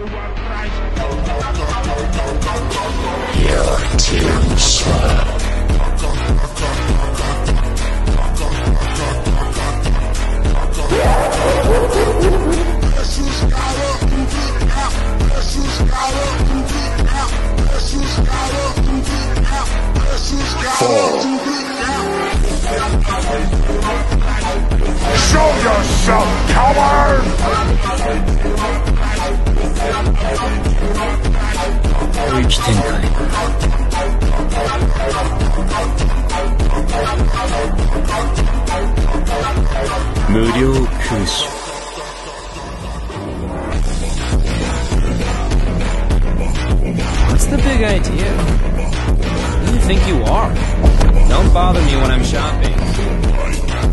You're too slow. Show yourself, coward! Reach Tenkai. Muryou Kushu. What's the big idea? Who do you think you are? Don't bother me when I'm shopping.